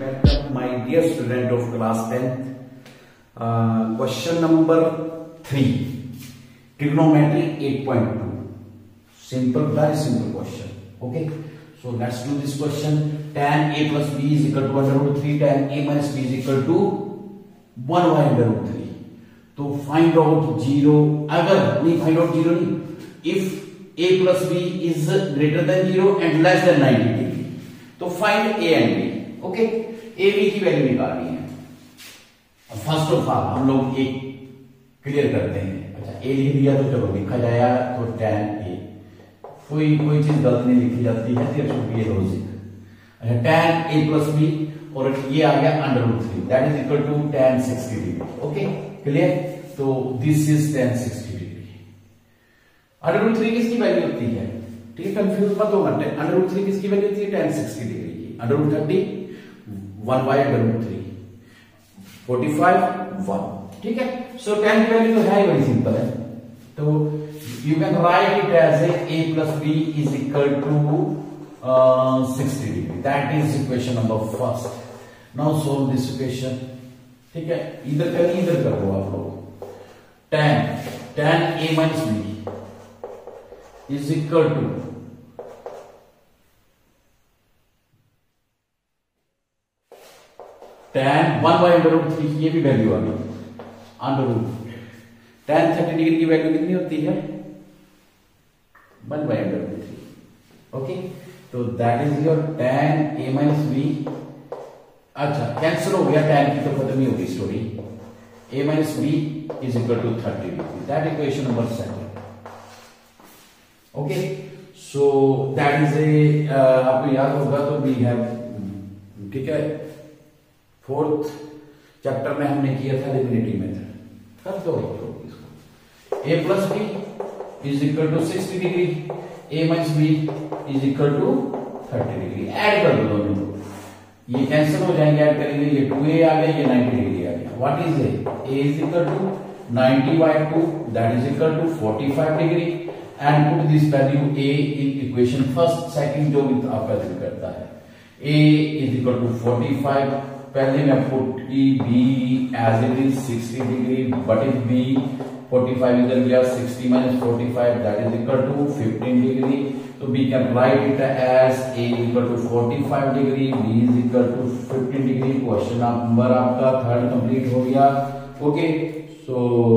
Welcome my dear student of class 10th. Question number 3. Trigonometry 8.2. Simple, very simple question. Okay. So let's do this question. Tan A plus B is equal to under root 3. Tan A minus B is equal to 1y under root 3. तो find out 0. अगर नहीं find out 0 नहीं. If A plus B is greater than 0 and less than 90 degree. तो find A and B. Okay A B की value निकालनी है। First of all हम लोग एक क्लियर करते हैं। अच्छा ए लिख दिया तो चलो लिखा जाएगा तो tan ए, कोई चीज गलत नहीं लिखी जाती है, ये लॉजिक। अच्छा tan ए प्लस बी और ये आ गया under root 3 that is equal to tan 60 degree. Okay clear. तो this is tan 60 degree. Under root 3 किसकी वैल्यू होती है? ठीक है, कंफ्यूज मत होना। अंडर रूट 3 किसकी वैल्यू होती है? tan 60 डिग्री की। Under root 30 1 by under root 3 45 1। ठीक है। सो tan की वैल्यू तो है, बड़ी सिंपल है। तो you can write it as a plus b is equal to 60 degree। That is equation number first. Now solve this equation. ठीक है, इधर करिए इधर कर दो आप लोग। tan a minus b is equal to tan 1 by under root 3, ये भी वैल्यू आ गई अंडर रूट। tan 30 डिग्री की वैल्यू कितनी होती है? 1 by under root 3। ओके, तो that is your tan a minus b। अच्छा कैंसिल हो गया, tan की तो खत्म ही होगी story. a minus b is equal to 30 degree. That equation number 7। Okay, so that is a आपको याद होगा तो वी हैव, ठीक है, फोर्थ चैप्टर में हमने किया था लिमिनेटिंग मेथड। कर दो इसको। a plus B is equal to 60 degree, a minus B is equal to 30 degree. Add कर दो दोनों को, ये कैंसिल हो जाएंगे, ऐड करेंगे, ये 2a आ गया, ये 90 डिग्री आ गया। What is a is equal to 90 by 2 that is equal to 45 degree. And put this value a in equation first second जो भी आपका दिल करता है। a इज इक्वल टू 45, पहले मैं पुट की b as it is 60 degree, but if b 45 इधर गया, 60 माइनस 45 that is equal to 15 degree. तो b can write it as a equal to 45 degree, b is equal to 15 degree. Question number आपका third complete हो गया। Okay, so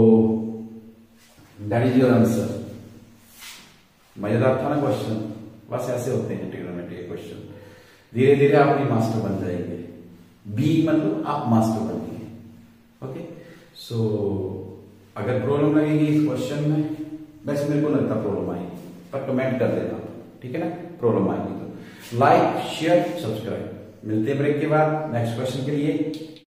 that is your answer. मजेदार था ना क्वेश्चन? बस ऐसे होते हैं ट्रिग्नोमेट्री के क्वेश्चन। धीरे धीरे आप भी मास्टर बन जाएंगे। बी मतलब आप मास्टर बनिए। ओके, सो अगर प्रॉब्लम लगेगी इस क्वेश्चन में, वैसे मेरे को लगता प्रॉब्लम आएगी, पर कमेंट कर देना, ठीक है ना? प्रॉब्लम आएगी तो लाइक शेयर सब्सक्राइब। मिलते हैं ब्रेक के बाद नेक्स्ट क्वेश्चन के लिए।